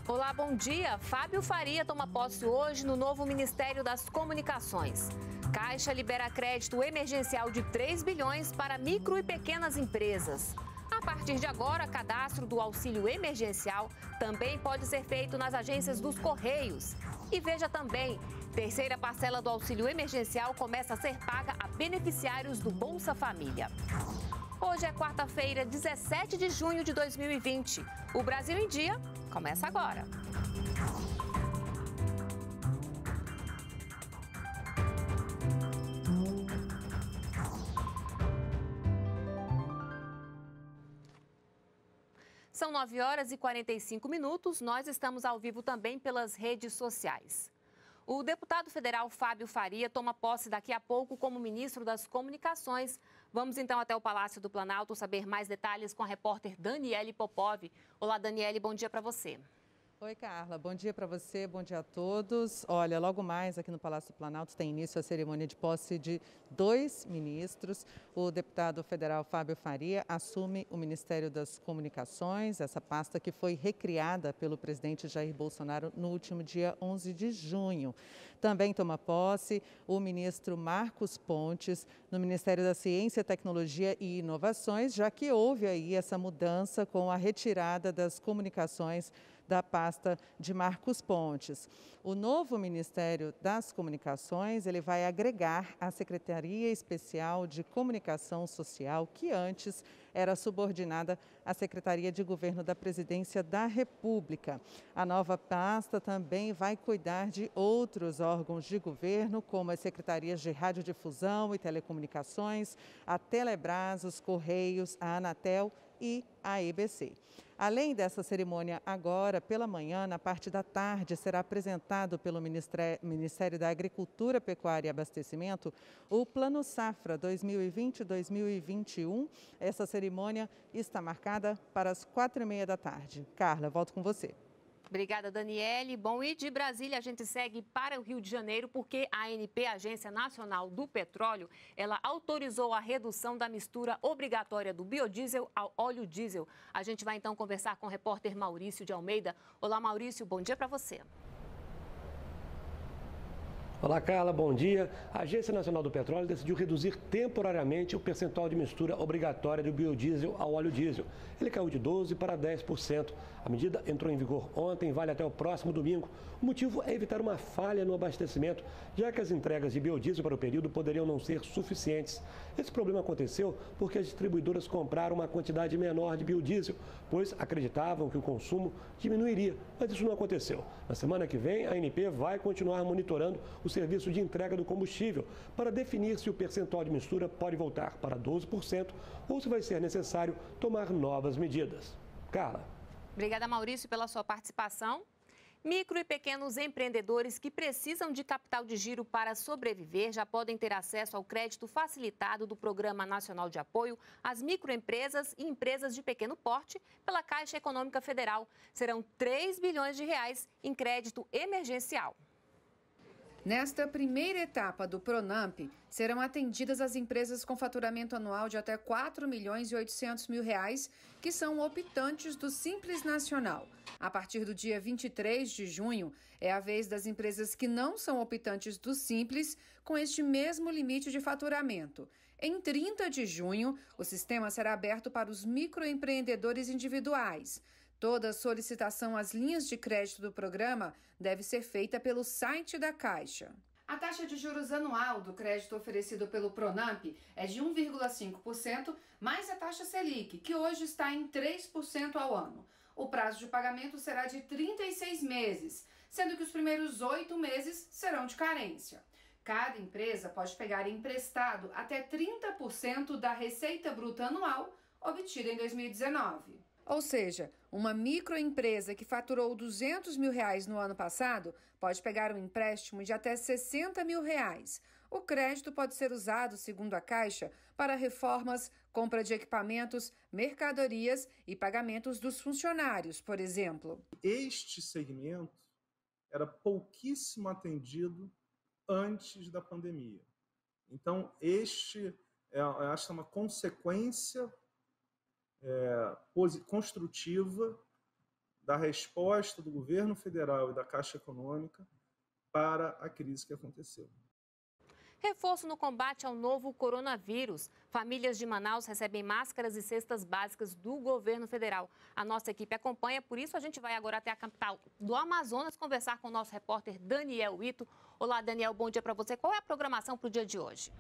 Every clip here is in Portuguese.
Olá, bom dia. Fábio Faria toma posse hoje no novo Ministério das Comunicações. Caixa libera crédito emergencial de 3 bilhões para micro e pequenas empresas. A partir de agora, cadastro do auxílio emergencial também pode ser feito nas agências dos Correios. E veja também, terceira parcela do auxílio emergencial começa a ser paga a beneficiários do Bolsa Família. Hoje é quarta-feira, 17 de junho de 2020. O Brasil em Dia começa agora. São 9 horas e 45 minutos. Nós estamos ao vivo também pelas redes sociais. O deputado federal Fábio Faria toma posse daqui a pouco como ministro das Comunicações. Vamos então até o Palácio do Planalto saber mais detalhes com a repórter Daniele Popov. Olá, Daniele, bom dia para você. Oi, Carla. Bom dia para você, bom dia a todos. Olha, logo mais aqui no Palácio do Planalto tem início a cerimônia de posse de 2 ministros. O deputado federal Fábio Faria assume o Ministério das Comunicações, essa pasta que foi recriada pelo presidente Jair Bolsonaro no último dia 11 de junho. Também toma posse o ministro Marcos Pontes no Ministério da Ciência, Tecnologia e Inovações, já que houve aí essa mudança com a retirada das comunicações da pasta de Marcos Pontes. O novo Ministério das Comunicações, ele vai agregar a Secretaria Especial de Comunicação Social, que antes era subordinada à Secretaria de Governo da Presidência da República. A nova pasta também vai cuidar de outros órgãos de governo, como as secretarias de Radiodifusão e Telecomunicações, a Telebrás, os Correios, a Anatel e a EBC. Além dessa cerimônia, agora pela manhã, na parte da tarde, será apresentado pelo Ministério da Agricultura, Pecuária e Abastecimento o Plano Safra 2020-2021. Essa cerimônia está marcada para as 4h30 da tarde. Carla, volto com você. Obrigada, Daniele. Bom, e de Brasília a gente segue para o Rio de Janeiro porque a ANP, a Agência Nacional do Petróleo, ela autorizou a redução da mistura obrigatória do biodiesel ao óleo diesel. A gente vai então conversar com o repórter Maurício de Almeida. Olá, Maurício, bom dia para você. Olá, Carla, bom dia. A Agência Nacional do Petróleo decidiu reduzir temporariamente o percentual de mistura obrigatória do biodiesel ao óleo diesel. Ele caiu de 12% para 10%. A medida entrou em vigor ontem e vale até o próximo domingo. O motivo é evitar uma falha no abastecimento, já que as entregas de biodiesel para o período poderiam não ser suficientes. Esse problema aconteceu porque as distribuidoras compraram uma quantidade menor de biodiesel, pois acreditavam que o consumo diminuiria, mas isso não aconteceu. Na semana que vem, a ANP vai continuar monitorando o serviço de entrega do combustível para definir se o percentual de mistura pode voltar para 12% ou se vai ser necessário tomar novas medidas. Carla. Obrigada, Maurício, pela sua participação. Micro e pequenos empreendedores que precisam de capital de giro para sobreviver já podem ter acesso ao crédito facilitado do Programa Nacional de Apoio às Microempresas e Empresas de Pequeno Porte pela Caixa Econômica Federal. Serão 3 bilhões de reais em crédito emergencial. Nesta primeira etapa do Pronamp, serão atendidas as empresas com faturamento anual de até R$ 4.800.000, que são optantes do Simples Nacional. A partir do dia 23 de junho, é a vez das empresas que não são optantes do Simples, com este mesmo limite de faturamento. Em 30 de junho, o sistema será aberto para os microempreendedores individuais. Toda solicitação às linhas de crédito do programa deve ser feita pelo site da Caixa. A taxa de juros anual do crédito oferecido pelo Pronamp é de 1,5%, mais a taxa Selic, que hoje está em 3% ao ano. O prazo de pagamento será de 36 meses, sendo que os primeiros 8 meses serão de carência. Cada empresa pode pegar emprestado até 30% da receita bruta anual obtida em 2019. Ou seja, uma microempresa que faturou R$ 200.000 no ano passado pode pegar um empréstimo de até R$ 60.000. O crédito pode ser usado, segundo a Caixa, para reformas, compra de equipamentos, mercadorias e pagamentos dos funcionários, por exemplo. Este segmento era pouquíssimo atendido antes da pandemia. Então, esta é uma consequência construtiva da resposta do governo federal e da Caixa Econômica para a crise que aconteceu. Reforço no combate ao novo coronavírus. Famílias de Manaus recebem máscaras e cestas básicas do governo federal. A nossa equipe acompanha, por isso a gente vai agora até a capital do Amazonas conversar com o nosso repórter Daniel Ito. Olá, Daniel, bom dia para você. Qual é a programação para o dia de hoje?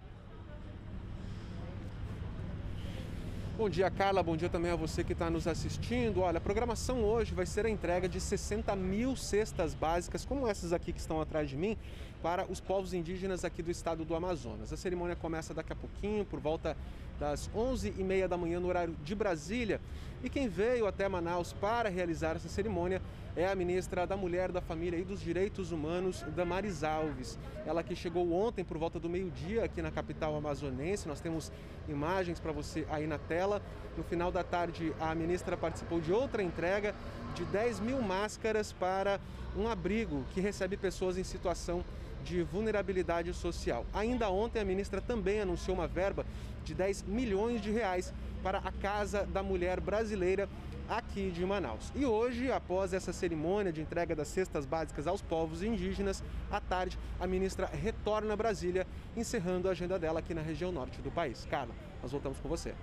Bom dia, Carla. Bom dia também a você que está nos assistindo. Olha, a programação hoje vai ser a entrega de 60 mil cestas básicas, como essas aqui que estão atrás de mim, para os povos indígenas aqui do estado do Amazonas. A cerimônia começa daqui a pouquinho, por volta das 11h30 da manhã, no horário de Brasília. E quem veio até Manaus para realizar essa cerimônia é a ministra da Mulher, da Família e dos Direitos Humanos, Damares Alves. Ela que chegou ontem por volta do meio-dia aqui na capital amazonense. Nós temos imagens para você aí na tela. No final da tarde, a ministra participou de outra entrega de 10 mil máscaras para um abrigo que recebe pessoas em situação de vulnerabilidade social. Ainda ontem, a ministra também anunciou uma verba de 10 milhões de reais para a Casa da Mulher Brasileira aqui de Manaus. E hoje, após essa cerimônia de entrega das cestas básicas aos povos indígenas, à tarde, a ministra retorna a Brasília, encerrando a agenda dela aqui na região norte do país. Carla, nós voltamos com você.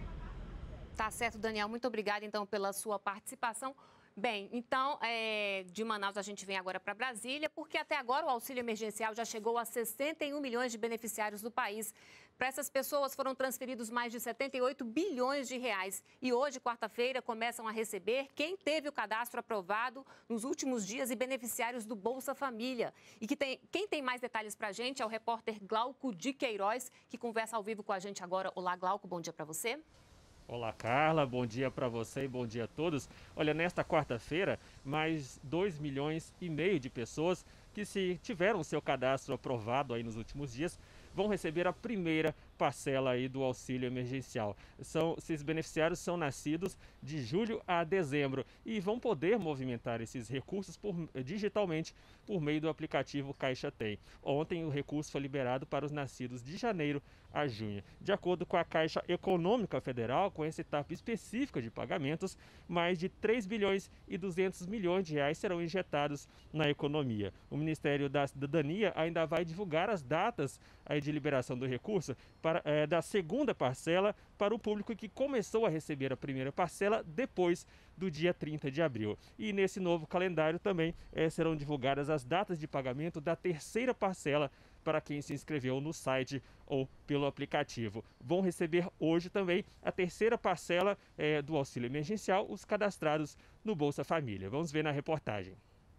Tá certo, Daniel. Muito obrigada, então, pela sua participação. Bem, então, de Manaus a gente vem agora para Brasília, porque até agora o auxílio emergencial já chegou a 61 milhões de beneficiários do país. Para essas pessoas foram transferidos mais de 78 bilhões de reais. E hoje, quarta-feira, começam a receber quem teve o cadastro aprovado nos últimos dias e beneficiários do Bolsa Família. E quem tem mais detalhes para a gente é o repórter Glauco de Queiroz, que conversa ao vivo com a gente agora. Olá, Glauco, bom dia para você. Olá, Carla, bom dia para você e bom dia a todos. Olha, nesta quarta-feira, mais 2,5 milhões de pessoas que se tiveram seu cadastro aprovado aí nos últimos dias, vão receber a primeira parcela aí do auxílio emergencial. Esses beneficiários são nascidos de julho a dezembro e vão poder movimentar esses recursos digitalmente por meio do aplicativo Caixa Tem. Ontem o recurso foi liberado para os nascidos de janeiro a junho. De acordo com a Caixa Econômica Federal, com essa etapa específica de pagamentos, mais de 3 bilhões e 200 milhões de reais serão injetados na economia. O Ministério da Cidadania ainda vai divulgar as datas aí de liberação do recurso da segunda parcela para o público que começou a receber a primeira parcela depois do dia 30 de abril. E nesse novo calendário também serão divulgadas as datas de pagamento da terceira parcela para quem se inscreveu no site ou pelo aplicativo. Vão receber hoje também a terceira parcela do auxílio emergencial, os cadastrados no Bolsa Família. Vamos ver na reportagem.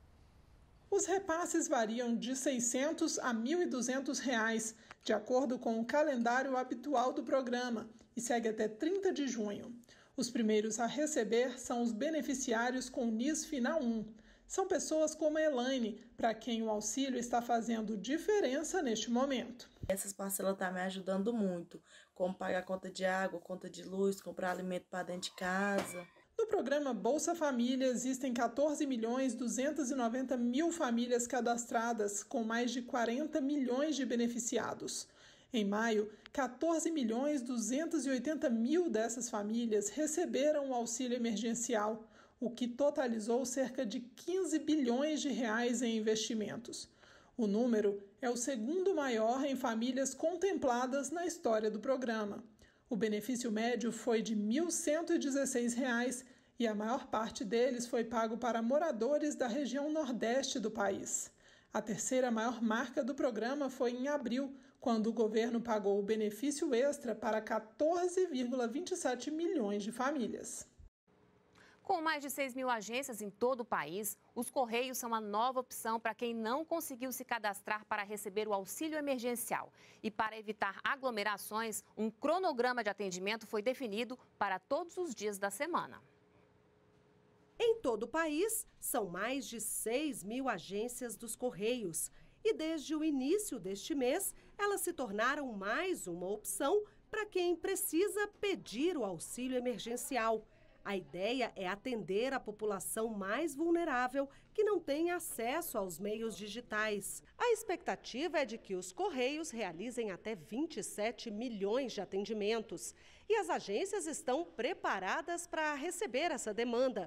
Os repasses variam de R$ 600 a R$ 1.200, de acordo com o calendário habitual do programa, e segue até 30 de junho. Os primeiros a receber são os beneficiários com NIS Final 1. São pessoas como a Elaine, para quem o auxílio está fazendo diferença neste momento. Essas parcelas estão me ajudando muito, como pagar conta de água, conta de luz, comprar alimento para dentro de casa. No programa Bolsa Família, existem 14.290.000 famílias cadastradas, com mais de 40 milhões de beneficiados. Em maio, 14.280.000 dessas famílias receberam o auxílio emergencial, o que totalizou cerca de 15 bilhões de reais em investimentos. O número é o segundo maior em famílias contempladas na história do programa. O benefício médio foi de R$ 1.116 e a maior parte deles foi pago para moradores da região nordeste do país. A terceira maior marca do programa foi em abril, quando o governo pagou o benefício extra para 14,27 milhões de famílias. Com mais de 6 mil agências em todo o país, os Correios são a nova opção para quem não conseguiu se cadastrar para receber o auxílio emergencial. E para evitar aglomerações, um cronograma de atendimento foi definido para todos os dias da semana. Em todo o país, são mais de 6 mil agências dos Correios. E desde o início deste mês, elas se tornaram mais uma opção para quem precisa pedir o auxílio emergencial. A ideia é atender a população mais vulnerável que não tem acesso aos meios digitais. A expectativa é de que os Correios realizem até 27 milhões de atendimentos. E as agências estão preparadas para receber essa demanda.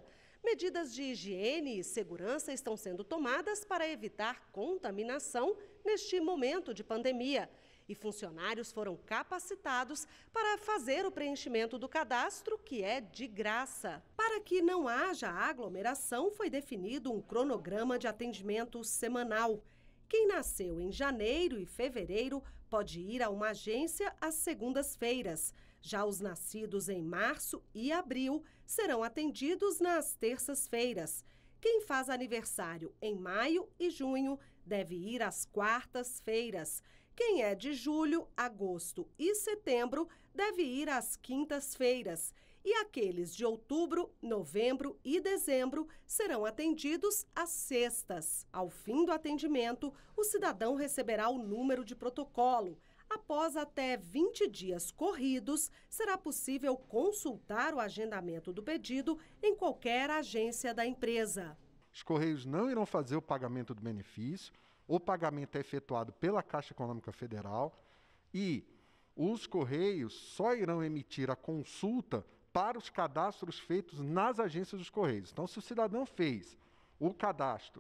Medidas de higiene e segurança estão sendo tomadas para evitar contaminação neste momento de pandemia. E funcionários foram capacitados para fazer o preenchimento do cadastro, que é de graça. Para que não haja aglomeração, foi definido um cronograma de atendimento semanal. Quem nasceu em janeiro e fevereiro pode ir a uma agência às segundas-feiras. Já os nascidos em março e abril serão atendidos nas terças-feiras. Quem faz aniversário em maio e junho deve ir às quartas-feiras. Quem é de julho, agosto e setembro deve ir às quintas-feiras. E aqueles de outubro, novembro e dezembro serão atendidos às sextas. Ao fim do atendimento, o cidadão receberá o número de protocolo. Após até 20 dias corridos, será possível consultar o agendamento do pedido em qualquer agência da empresa. Os Correios não irão fazer o pagamento do benefício. O pagamento é efetuado pela Caixa Econômica Federal e os Correios só irão emitir a consulta para os cadastros feitos nas agências dos Correios. Então, se o cidadão fez o cadastro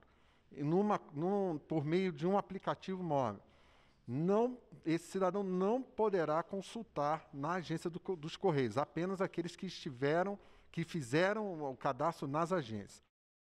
por meio de um aplicativo móvel, esse cidadão não poderá consultar na agência dos Correios, apenas aqueles que fizeram o cadastro nas agências.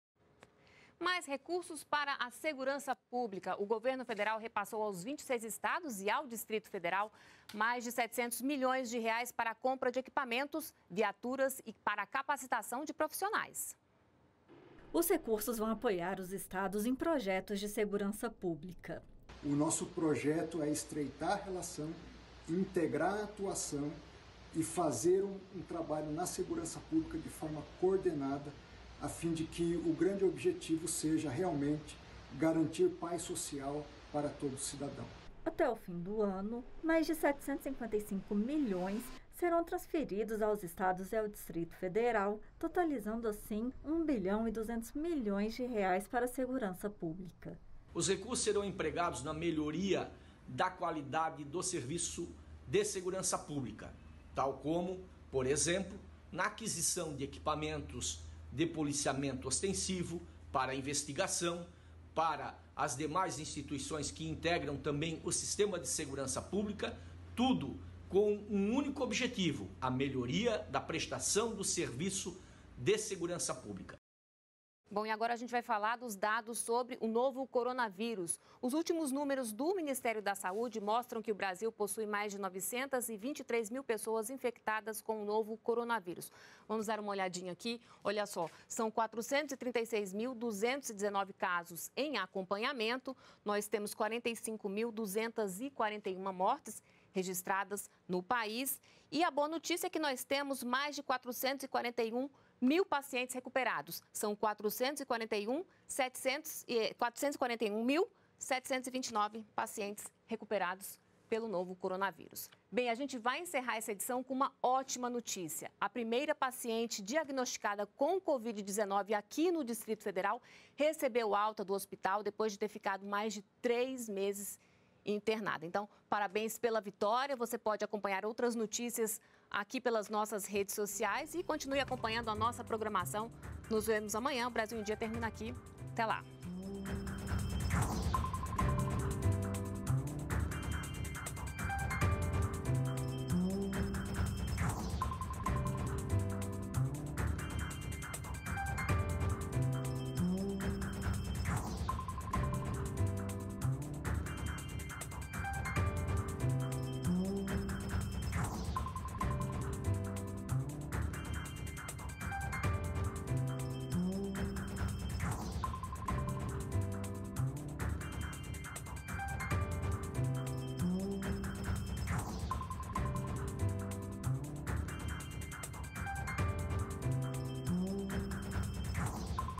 Mais recursos para a segurança pública. O governo federal repassou aos 26 estados e ao Distrito Federal mais de 700 milhões de reais para a compra de equipamentos, viaturas e para a capacitação de profissionais. Os recursos vão apoiar os estados em projetos de segurança pública. O nosso projeto é estreitar a relação, integrar a atuação e fazer um trabalho na segurança pública de forma coordenada, a fim de que o grande objetivo seja realmente garantir paz social para todo cidadão. Até o fim do ano, mais de 755 milhões serão transferidos aos estados e ao Distrito Federal, totalizando assim 1 bilhão e 200 milhões de reais para a segurança pública. Os recursos serão empregados na melhoria da qualidade do serviço de segurança pública, tal como, por exemplo, na aquisição de equipamentos de policiamento ostensivo, para investigação, para as demais instituições que integram também o sistema de segurança pública, tudo com um único objetivo: a melhoria da prestação do serviço de segurança pública. Bom, e agora a gente vai falar dos dados sobre o novo coronavírus. Os últimos números do Ministério da Saúde mostram que o Brasil possui mais de 923 mil pessoas infectadas com o novo coronavírus. Vamos dar uma olhadinha aqui. Olha só, são 436.219 casos em acompanhamento. Nós temos 45.241 mortes registradas no país. E a boa notícia é que nós temos mais de 441 mil pacientes recuperados. São 441.729 pacientes recuperados pelo novo coronavírus. Bem, a gente vai encerrar essa edição com uma ótima notícia. A primeira paciente diagnosticada com Covid-19 aqui no Distrito Federal recebeu alta do hospital depois de ter ficado mais de 3 meses internada. Então, parabéns pela vitória. Você pode acompanhar outras notícias aqui pelas nossas redes sociais e continue acompanhando a nossa programação. Nos vemos amanhã. O Brasil em Dia termina aqui. Até lá.